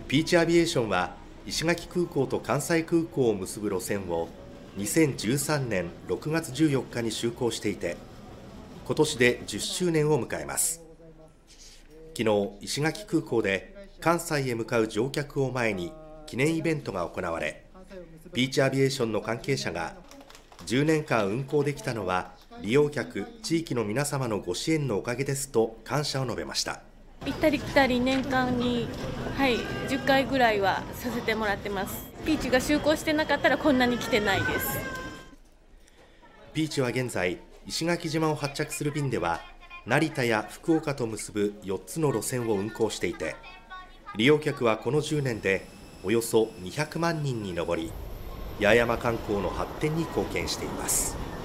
ピーチアビエーションは石垣空港と関西空港を結ぶ路線を2013年6月14日に就航していて、今年で10周年を迎えます。昨日、石垣空港で関西へ向かう乗客を前に記念イベントが行われ、ピーチアビエーションの関係者が10年間運航できたのは利用客、地域の皆様のご支援のおかげですと感謝を述べました。 行ったり来たり年間に、10回ぐらいはさせてもらってます。ピーチが就航してなかったらこんなに来てないです。 ピーチは現在、石垣島を発着する便では成田や福岡と結ぶ4つの路線を運航していて、利用客はこの10年でおよそ200万人に上り、八重山観光の発展に貢献しています。